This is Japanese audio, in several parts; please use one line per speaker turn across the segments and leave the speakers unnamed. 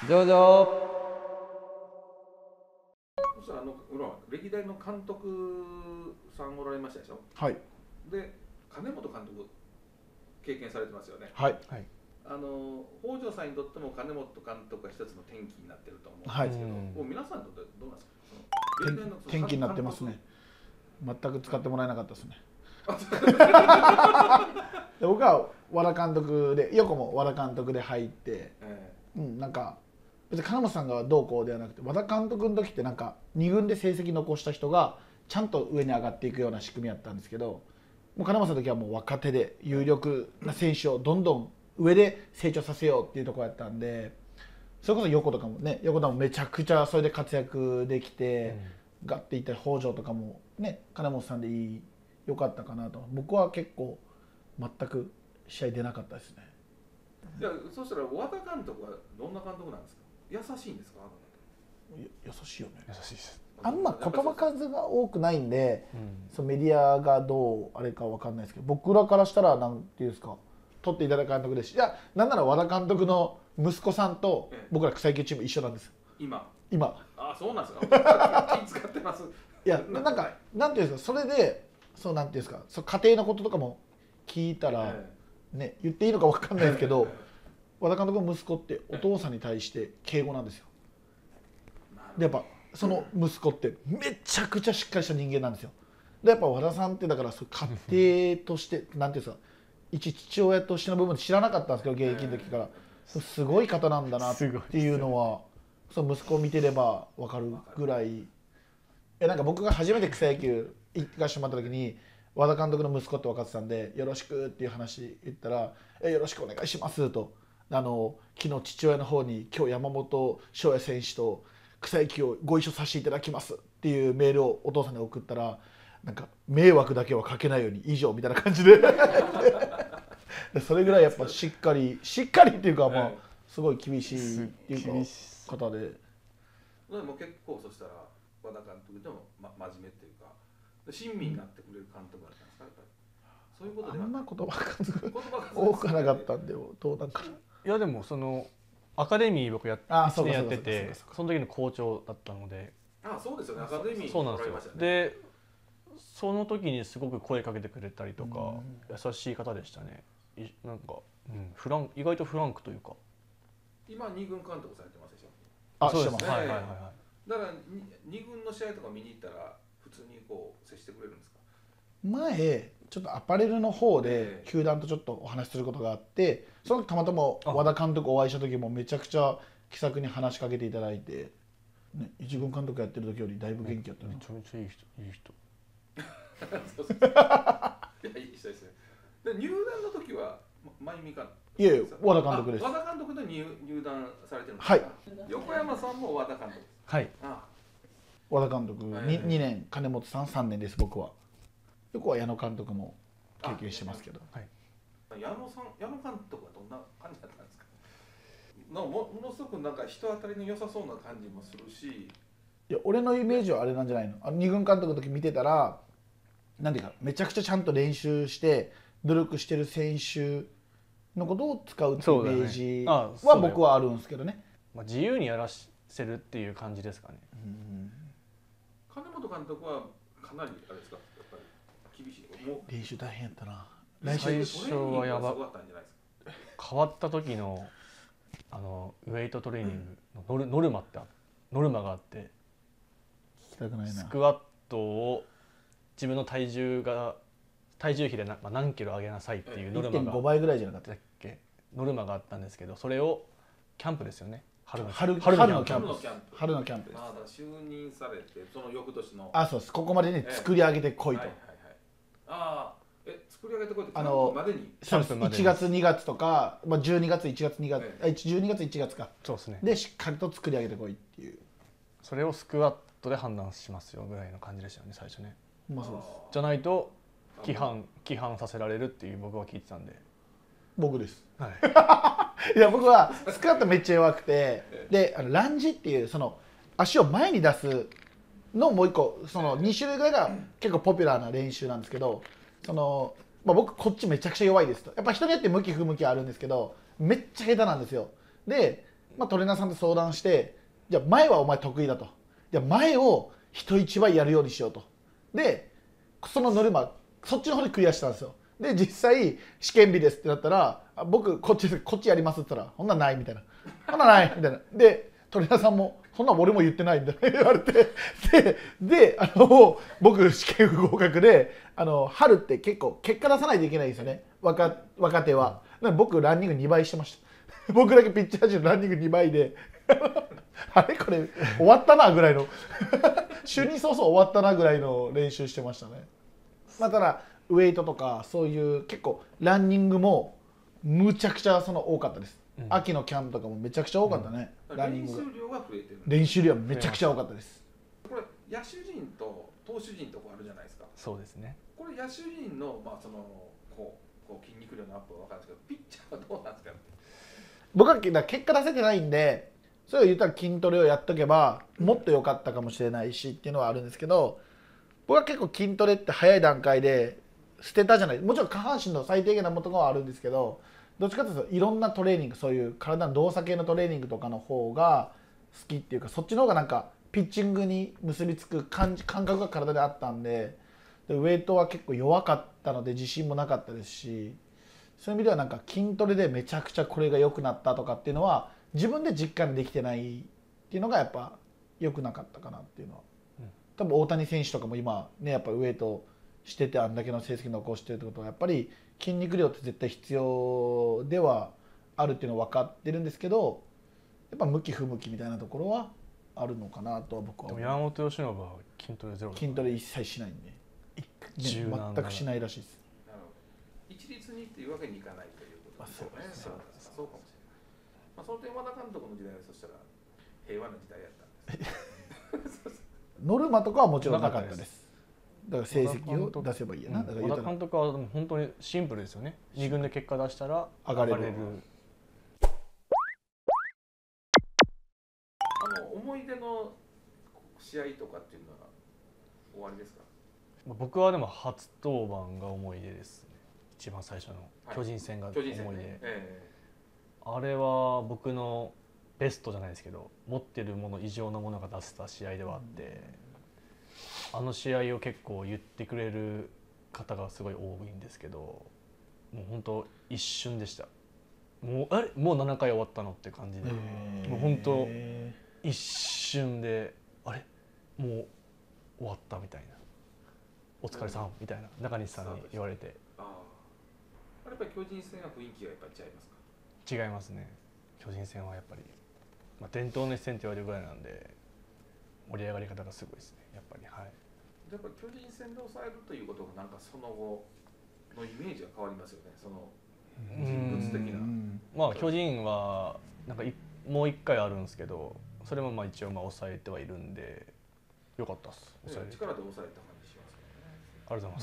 上々。
そしたら歴代の監督さんおられましたでしょ。
はい。
で金本監督経験されてますよね。
はい。はい。
北条さんにとっても金本監督が一つの転機になってると思うん
はい。
ですけど、もう皆さんにとってどうなんですか。歴代の
転機になってますね。全く使ってもらえなかったですね。で僕は和田監督で、横も和田監督で入って、なんか別に金本さんがどうこうではなくて、和田監督の時ってなんか2軍で成績残した人がちゃんと上に上がっていくような仕組みやったんですけど、もう金本さんの時はもう若手で有力な選手をどんどん上で成長させようっていうところやったんで、それこそ横とかもね、横田もめちゃくちゃそれで活躍できて、ガッていった北条とかもね、金本さんで良かったかなと。僕は結構全く試合出なかったですね。
いや、そしたら和田監督はどんな監督なんですか。優しいんですか。
優しいよね。
優しいです。
あんま言葉数が多くないんで、そのメディアがどうあれかわかんないですけど、僕らからしたらなんていうんですか、取っていただく監督ですし、いや、なんなら和田監督の息子さんと僕ら草野球チーム一緒なんです。
今。あ、そうなんですか。気使ってます。
いや、なんかなんていうんですか、それでそうなんていうんですか、そう家庭のこととかも聞いたら、ね、言っていいのかわかんないですけど、和田監督の息子ってお父さんに対して敬語なんですよ。でやっぱその息子ってめちゃくちゃしっかりした人間なんですよ。でやっぱ和田さんってだから家庭としてなんていうんですか、一父親としての部分知らなかったんですけど、現役の時からすごい方なんだなっていうのは、その息子を見てれば分かるぐらい。なんか僕が初めて草野球行かしてもらった時に和田監督の息子って分かってたんで、よろしくっていう話言ったら、よろしくお願いしますと、昨日父親の方に今日山本翔也選手と草野球をご一緒させていただきますっていうメールをお父さんに送ったら、なんか迷惑だけはかけないように以上みたいな感じでそれぐらいやっぱしっかりっていうか、まあすごい厳しいっていうか方で。
でも結構そしたら和田監督でも、真面目っていうか親身になってくれる監督だったんですか。やっぱりそういうことでは
あんま言葉多くなかったんで、どうなんかな。
いやでもそのアカデミー僕1年やってて、その時の校長だったので。
あ、そうですよね。アカデミー
そうなんですよ。でその時にすごく声かけてくれたりとか、優しい方でしたね。なんか、意外とフランクというか。
今2軍監督されてますでしょ。
あ、そうですね。
だから2軍の試合とか見に行ったら普通にこう接してくれるんですか。
前ちょっとアパレルの方で球団とちょっとお話しすることがあって、その時たまたま和田監督お会いした時もめちゃくちゃ気さくに話しかけていただいて、ね、一軍監督やってる時よりだいぶ元気やったね。
めちゃめちゃいい人
そうそういや、いい人ですね。で入団の時は真由美か。
いやいや、和田監督です。
和田監督で入団されてるんですか。
はい。
横山さんも和田監督。
はい。
和田監督 2年、金本さん3年です。僕は横は矢野監督も経験してますけど。
矢野監督はどんな感じだったんですか。ものすごくなんか人当たりの良さそうな感じもするし。
いや、俺のイメージはあれなんじゃないの。2軍監督の時見てたら、なんていうかめちゃくちゃちゃんと練習して努力してる選手のことを使うっていうイメージは僕はあるんですけどね。
自由にやらせるっていう感じですかね。
金本監督はかなりあれですか、やっぱり厳しい。
練習大変やったな。
最初はやば変わった時のウェイトトレーニングのノルマがあって、
聞きたくないな。
スクワットを自分の体重比で何キロ上げなさいっていうノルマが
1.5 倍ぐらいじゃなかったっ
け、ノルマがあったんですけど、それをキャンプですよね。春のキャンプです。
就任されてその翌年の
そうです。ここまでに作り上げてこいと。
作り上げてこいとキャンプまでに。
1月2月とか、12月1月2月、12月1月か。
そうですね。
でしっかりと作り上げてこいっていう。
それをスクワットで判断しますよぐらいの感じでしたよね、最初ね。
そうです。
じゃないと規範させられるっていう僕は聞いてたんで。
僕です。いや、僕はスクワットめっちゃ弱くて、でランジっていうその足を前に出すのもう一個、その2種類ぐらいが結構ポピュラーな練習なんですけど、僕こっちめちゃくちゃ弱いですと。やっぱ人によって向き不向きあるんですけど、めっちゃ下手なんですよ。でまあ、トレーナーさんと相談して、じゃあ前はお前得意だと、じゃあ前を人一倍やるようにしようと。でそのノルマそっちの方でクリアしたんですよ。で実際試験日ですってなったら、僕こっちやりますって言ったら、そんなんないみたいな、そんなんないみたいな。でトレーナーさんもそんなん俺も言ってないみたいな言われて、で僕試験不合格で、春って結構結果出さないといけないんですよね、若手は。だから僕ランニング2倍してました僕だけピッチャー陣ランニング2倍であれこれ終わったなぐらいの就任早々終わったなぐらいの練習してましたね。まあ、ただウェイトとかそういう結構ランニングもむちゃくちゃ多かったです、秋のキャンプとかもめちゃくちゃ多かったね、ランニングが。
練習量が増えてる。
練習量はめちゃくちゃ多かったです。
これ野手陣と投手陣とこあるじゃないですか。
そうですね。
これ野手陣のこう筋肉量のアップは分かるんですけど、ピッチャーはどうなんですかって。
僕は結果出せてないんで、それを言ったら筋トレをやっとけばもっと良かったかもしれないしっていうのはあるんですけど、僕は結構筋トレって早い段階で捨てたじゃない。もちろん下半身の最低限なものはあるんですけど、どっちかというといろんなトレーニング、そういう体の動作系のトレーニングとかの方が好きっていうか、そっちの方がなんかピッチングに結びつく感覚が体であったんで、ウェイトは結構弱かったので自信もなかったですし、そういう意味ではなんか筋トレでめちゃくちゃこれが良くなったとかっていうのは自分で実感できてないっていうのがやっぱ良くなかったかなっていうのは、多分大谷選手とかも今ねやっぱウェイトしててあんだけの成績残してるってことはやっぱり筋肉量って絶対必要ではあるっていうのは分かってるんですけど、やっぱ向き不向きみたいなところはあるのかなとは僕は思う。
でも山本由伸は筋トレゼロ。
筋トレ一切しないんで、全くしないらしいです。
一律にっていうわけにいかないということですよね。そうかもしれない。まあ、その点和田監督の時代はそしたら平和な時代やったんです
ノルマとかはもちろんなかったです。だから成績を出せばいいやな。だから
和田監督は本当にシンプルですよね。2軍で結果出したら
上がれる。
思い出の試合とかっていうのは終わりですか？
僕はでも初登板が思い出ですね。一番最初の巨人戦が思い出。あれは僕のベストじゃないですけど、持ってるもの以上のものが出せた試合ではあって、あの試合を結構言ってくれる方がすごい多いんですけど、もう本当一瞬でした。もうもう7回終わったのって感じで、もう本当一瞬でもう終わったみたいな、お疲れさんみたいな中西さんに言われて。
やっぱり巨人戦は雰囲気がやっぱり違いますか？
違いますね。巨人戦はやっぱり、伝統の一戦と言われるぐらいなんで盛り上がり方がすごいですね、やっぱり。はい。
やっぱり巨人戦で抑えるということがなんかその後のイメージが変わりますよね。その人物的な。
巨人はなんかもう1回あるんですけど、それも一応抑えてはいるんでよかったです。
力で抑えた感じしますよね。
ありがとう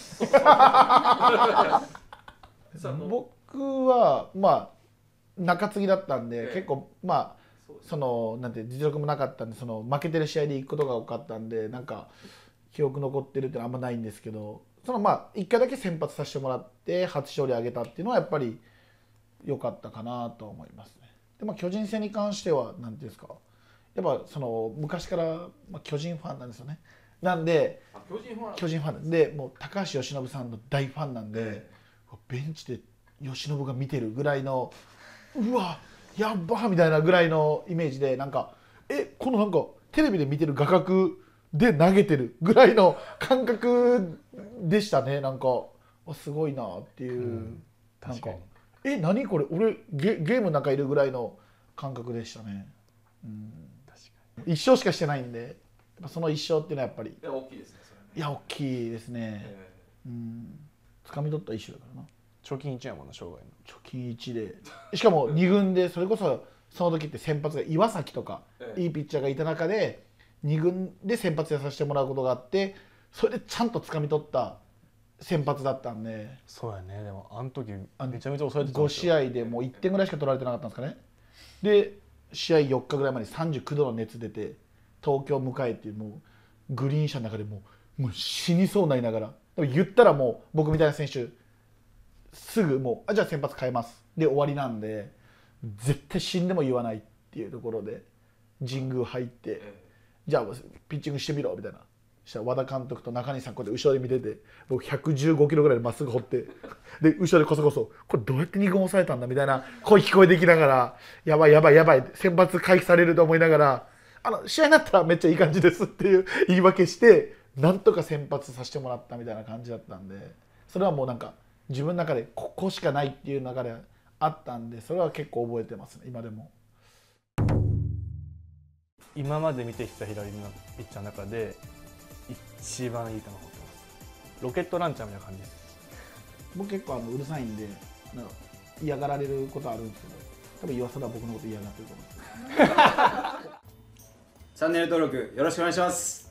ございます。
僕は中継ぎだったんで、結構なんて実力もなかったんで、負けてる試合で行くことが多かったんで、なんか記憶残ってるってのはあんまないんですけど、1回だけ先発させてもらって初勝利挙げたっていうのはやっぱり良かったかなと思いますね。で巨人戦に関してはなんていうんですか、やっぱ昔から巨人ファンなんですよね。なんで巨人ファンでもう高橋由伸さんの大ファンなんで、ベンチで由伸が見てるぐらいのうわやっばみたいなぐらいのイメージで、なんかこのなんかテレビで見てる画角で投げてるぐらいの感覚でしたね。なんかすごいなっていう、なんか何これ俺ゲームの中いるぐらいの感覚でしたね。確かに1勝しかしてないんで、その1勝っていうのはやっぱり
大きいですね。
いや大きいですね。掴み取った1勝だからな。
貯金1やもんな、生涯の
貯金1で、しかも2軍で、それこそその時って先発が岩崎とかいいピッチャーがいた中で2軍で先発やさせてもらうことがあって、それでちゃんと掴み取った先発だったんで。
そうやね。でもあの時めちゃめちゃ抑えてた
んですよ。5試合でもう1点ぐらいしか取られてなかったんですかね。で試合4日ぐらい前に39度の熱出て東京迎えて、もうグリーン車の中でもう死にそうになりながら、でも言ったらもう僕みたいな選手すぐもうじゃあ先発変えますで終わりなんで、絶対死んでも言わないっっていうところで神宮入って、じゃあピッチングしてみろみたいな。そしたら和田監督と中西さんこうやって後ろで見てて、僕115キロぐらいでまっすぐ放ってで後ろでこそこそこれどうやって2軍抑えたんだみたいな声聞こえてきながら、やばいやばいやばい先発回避されると思いながら、試合になったらめっちゃいい感じですっていう言い訳してなんとか先発させてもらったみたいな感じだったんで、それはもうなんか自分の中でここしかないっていう中であったんで、それは結構覚えてますね今でも。
今まで見てきた左のピッチャーの中で一番いい球を持ってます。ロケットランチャーみたいな感じです。
僕結構うるさいんでなんか嫌がられることあるんですけど、多分岩貞は僕のこと嫌がってると思います。
チャンネル登録よろしくお願いします。